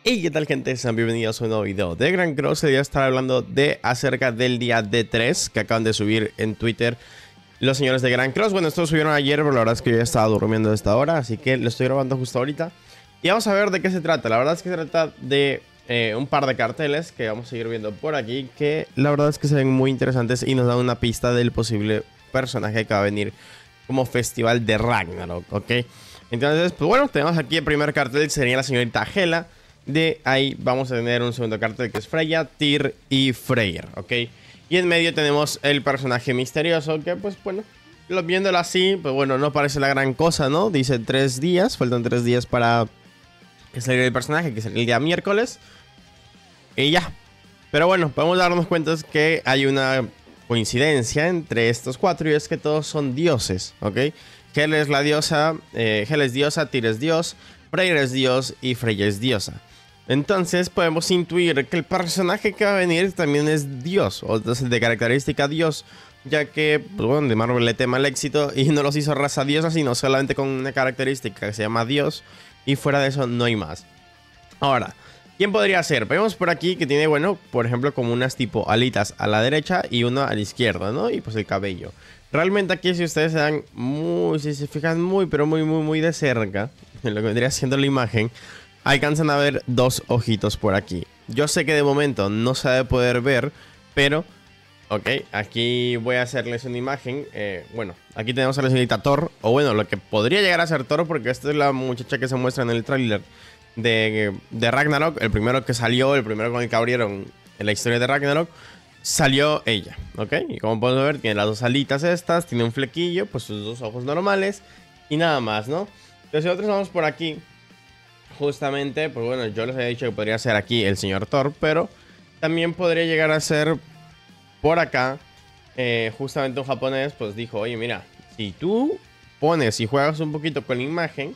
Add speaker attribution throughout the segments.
Speaker 1: Y qué tal, gente, sean bienvenidos a un nuevo video de Grand Cross. Hoy estar hablando acerca del día D3 que acaban de subir en Twitter los señores de Grand Cross. Bueno, esto lo subieron ayer, pero la verdad es que yo ya estaba durmiendo a esta hora, así que lo estoy grabando justo ahorita. Y vamos a ver de qué se trata. La verdad es que se trata de un par de carteles que vamos a seguir viendo por aquí, que la verdad es que se ven muy interesantes y nos dan una pista del posible personaje que va a venir como festival de Ragnarok, ¿ok? Entonces, pues bueno, tenemos aquí el primer cartel, que sería la señorita Hela. De ahí vamos a tener un segundo cartel que es Freya, Tyr y Freyr, ¿ok? Y en medio tenemos el personaje misterioso que, pues bueno, viéndolo así, pues bueno, no parece la gran cosa, ¿no? Dice 3 días, faltan 3 días para que salga el personaje, que es el día miércoles. Y ya. Pero bueno, podemos darnos cuenta que hay una coincidencia entre estos cuatro y es que todos son dioses, ¿ok? Hela es la diosa, Hela es diosa, Tyr es dios, Freyr es dios y Freya es diosa. Entonces podemos intuir que el personaje que va a venir también es dios, o de característica dios, ya que, pues bueno, de Marvel le tema el éxito y no los hizo raza diosa, sino solamente con una característica que se llama dios, y fuera de eso no hay más. Ahora, ¿quién podría ser? Vemos por aquí que tiene, bueno, por ejemplo, como unas tipo alitas a la derecha y una a la izquierda, ¿no? Y pues el cabello. Realmente aquí, si ustedes se dan si se fijan pero muy de cerca, en lo que vendría siendo la imagen, alcanzan a ver dos ojitos por aquí. Yo sé que de momento no se debe poder ver, pero, ok, aquí voy a hacerles una imagen. Bueno, aquí tenemos a la señorita Thor, o bueno, lo que podría llegar a ser Thor, porque esta es la muchacha que se muestra en el tráiler de Ragnarok, el primero que salió, el primero con el que abrieron en la historia de Ragnarok. Salió ella, ¿ok? Y como podemos ver, tiene las dos alitas estas, tiene un flequillo, pues sus dos ojos normales y nada más, ¿no? Entonces, si nosotros vamos por aquí, justamente, pues bueno, yo les había dicho que podría ser aquí el señor Thor, pero también podría llegar a ser por acá, justamente un japonés, pues dijo, oye, mira, si tú pones y juegas un poquito con la imagen,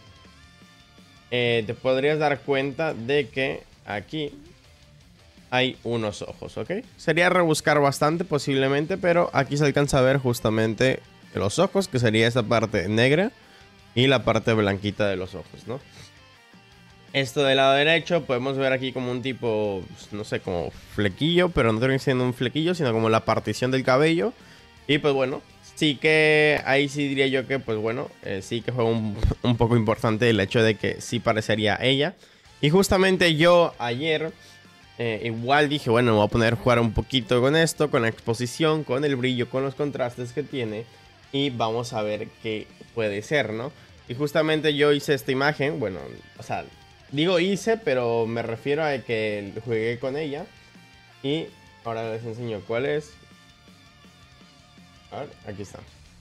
Speaker 1: te podrías dar cuenta de que aquí hay unos ojos, ¿ok? Sería rebuscar bastante posiblemente, pero aquí se alcanza a ver justamente los ojos, que sería esta parte negra y la parte blanquita de los ojos, ¿no? Esto del lado derecho podemos ver aquí como un tipo, no sé, como flequillo, pero no termina siendo un flequillo, sino como la partición del cabello. Y pues bueno, sí que ahí sí diría yo que, pues bueno, sí que fue un poco importante el hecho de que sí parecería ella. Y justamente yo ayer igual dije, bueno, me voy a poner a jugar un poquito con esto, con la exposición, con el brillo, con los contrastes que tiene. Y vamos a ver qué puede ser, ¿no? Y justamente yo hice esta imagen, bueno, o sea, digo hice, pero me refiero a que jugué con ella. Y ahora les enseño cuál es. A ver, aquí está.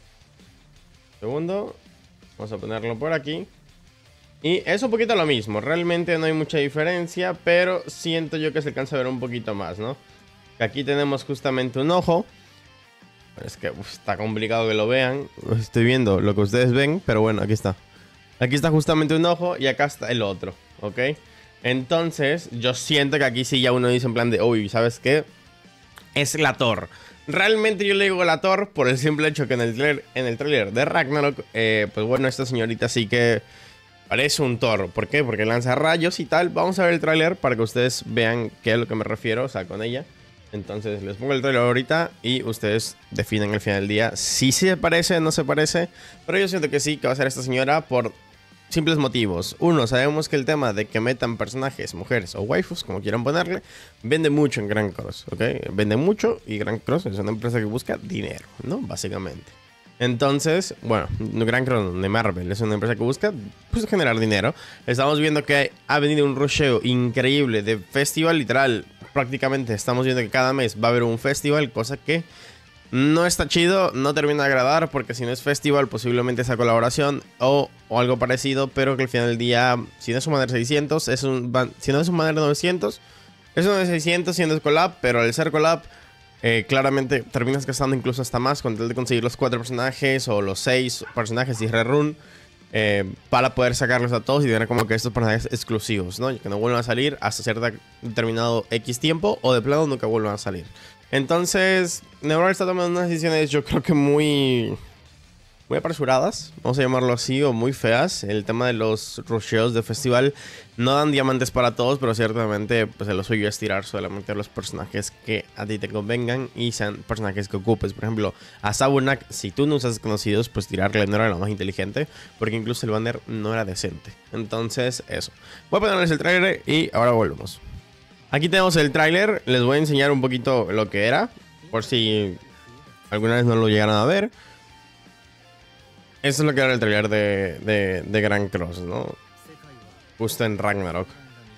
Speaker 1: Segundo, vamos a ponerlo por aquí. Y es un poquito lo mismo, realmente no hay mucha diferencia, pero siento yo que se alcanza a ver un poquito más, ¿no? Aquí tenemos justamente un ojo. Es que está complicado que lo vean. Estoy viendo lo que ustedes ven, pero bueno, aquí está. Aquí está justamente un ojo y acá está el otro, ¿ok? Entonces, yo siento que aquí sí ya uno dice en plan de, uy, ¿sabes qué? Es la Thor. Realmente yo le digo la Thor por el simple hecho que en el trailer de Ragnarok, pues bueno, esta señorita sí que parece un Thor. ¿Por qué? Porque lanza rayos y tal. Vamos a ver el tráiler para que ustedes vean qué es a lo que me refiero, o sea, con ella. Entonces les pongo el tráiler ahorita y ustedes definen al final del día si se parece o no se parece. Pero yo siento que sí, que va a ser esta señora por simples motivos. Uno, sabemos que el tema de que metan personajes, mujeres o waifus, como quieran ponerle, vende mucho en Grand Cross, ¿ok? Vende mucho y Grand Cross es una empresa que busca dinero, ¿no? Básicamente. Entonces, bueno, Grand Cross de Marvel es una empresa que busca, pues, generar dinero. Estamos viendo que ha venido un rusheo increíble de festival, literal. Prácticamente estamos viendo que cada mes va a haber un festival, cosa que no está chido, no termina de agradar, porque si no es festival, posiblemente esa colaboración o algo parecido, pero que al final del día, si no es un banner 600, si no es un banner 900, es uno de 600 siendo collab, pero al ser collab, claramente terminas gastando incluso hasta más con tal de conseguir los 4 personajes o los 6 personajes y rerun para poder sacarlos a todos y tener como que estos personajes exclusivos, ¿no? Y que no vuelvan a salir hasta cierto determinado X tiempo o de plano nunca vuelvan a salir. Entonces, NetherRealm está tomando unas decisiones, yo creo que muy muy apresuradas, vamos a llamarlo así, o muy feas. El tema de los rusheos de festival no dan diamantes para todos, pero ciertamente pues lo suyo es tirar solamente a los personajes que a ti te convengan y sean personajes que ocupes. Por ejemplo, a Sabunak, si tú no usas conocidos, pues tirarle no era lo más inteligente, porque incluso el banner no era decente. Entonces, eso. Voy a ponerles el tráiler y ahora volvemos. Aquí tenemos el tráiler, les voy a enseñar un poquito lo que era, por si alguna vez no lo llegaron a ver. Esto es lo que era el tráiler de Grand Cross, ¿no? Justo en Ragnarok.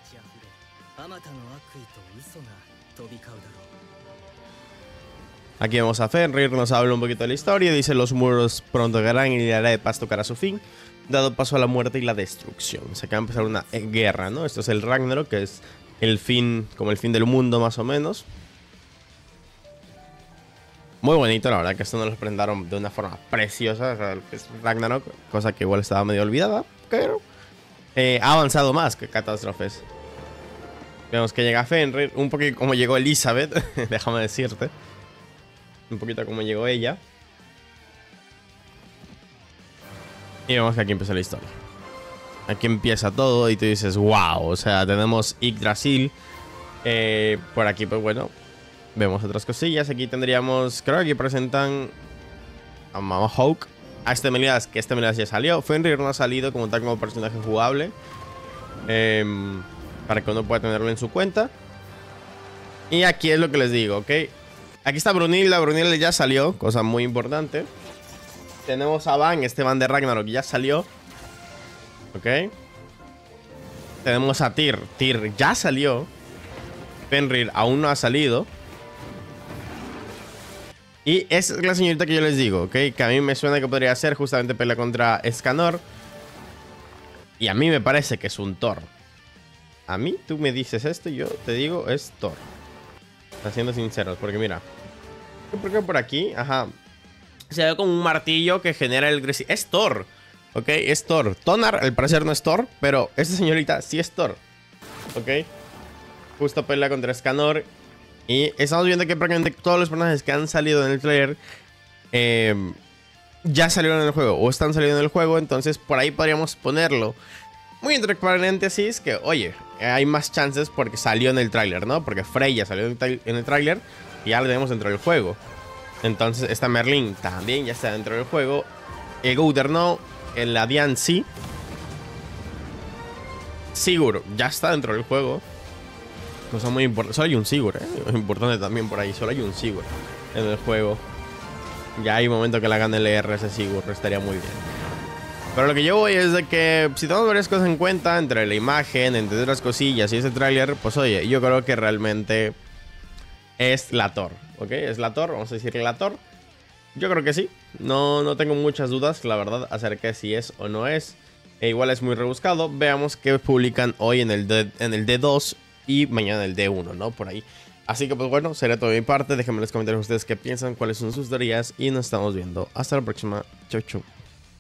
Speaker 1: Aquí vemos a Fenrir, nos habla un poquito de la historia. Dice: los muros pronto caerán y la era de paz tocará su fin, dado paso a la muerte y la destrucción. Se acaba de empezar una guerra, ¿no? Esto es el Ragnarok, que es el fin, como el fin del mundo más o menos. Muy bonito, la verdad que esto nos lo presentaron de una forma preciosa. O sea, es Ragnarok, cosa que igual estaba medio olvidada, pero ha avanzado más que Catástrofes. Vemos que llega Fenrir, un poquito como llegó Elizabeth, déjame decirte. Un poquito como llegó ella. Y vemos que aquí empieza la historia. Aquí empieza todo y tú dices, wow, o sea, tenemos Yggdrasil. Por aquí, pues bueno, vemos otras cosillas. Aquí tendríamos, creo que aquí presentan a Mama Hawk, a este Melias, que este Melias ya salió. Fenrir no ha salido como tal como personaje jugable, para que uno pueda tenerlo en su cuenta. Y aquí es lo que les digo, ¿ok? Aquí está Brunilda, Brunilda ya salió, cosa muy importante. Tenemos a Van, este Van de Ragnarok ya salió, ¿ok? Tenemos a Tyr, Tyr ya salió. Fenrir aún no ha salido. Y esa es la señorita que yo les digo, ¿ok? Que a mí me suena que podría ser justamente pelea contra Escanor. Y a mí me parece que es un Thor. A mí, tú me dices esto y yo te digo es Thor. Siendo sinceros, porque mira, ¿por qué por aquí? Ajá. Se ve como un martillo que genera el Greasy. Es Thor, ¿ok? Es Thor. Tonar, al parecer no es Thor, pero esta señorita sí es Thor, ¿ok? Justo pelea contra Escanor. Y estamos viendo que prácticamente todos los personajes que han salido en el trailer ya salieron en el juego o están saliendo en el juego. Entonces por ahí podríamos ponerlo muy entre paréntesis que, oye, hay más chances porque salió en el tráiler, ¿no? Porque Freya salió en el tráiler y ya lo tenemos dentro del juego. Entonces esta Merlin también ya está dentro del juego. El Gouder no. El Adian sí. Sigurd ya está dentro del juego. Cosa muy importante. Solo hay un Sigurd, es importante también por ahí. Solo hay un Sigurd en el juego. Ya hay un momento que la gane LR ese Sigurd, estaría muy bien. Pero lo que yo voy es de que si tomamos varias cosas en cuenta, entre la imagen, entre otras cosillas y ese tráiler, pues oye, yo creo que realmente es la Thor, ¿ok? Es la Thor, vamos a decirle la Thor. Yo creo que sí, no tengo muchas dudas, la verdad, acerca de si es o no es. Igual es muy rebuscado. Veamos qué publican hoy en el D2 y mañana en el D1, ¿no? Por ahí. Así que pues bueno, será todo de mi parte. Déjenme en los comentarios ustedes qué piensan, cuáles son sus teorías y nos estamos viendo. Hasta la próxima. Chau, chau.